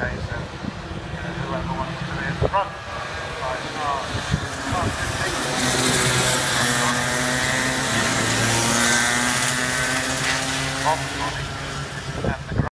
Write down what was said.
case of whoever wants to be at the front. Start 15. Off